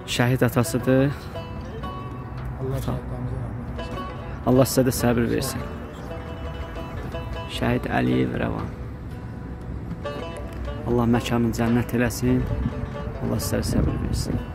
şəhid atasıdır. Allah sizə də səbir versin. Şəhid Əliyev Rəvan. Allah məkanını cənnət eləsin. Allah sizə səbir versin.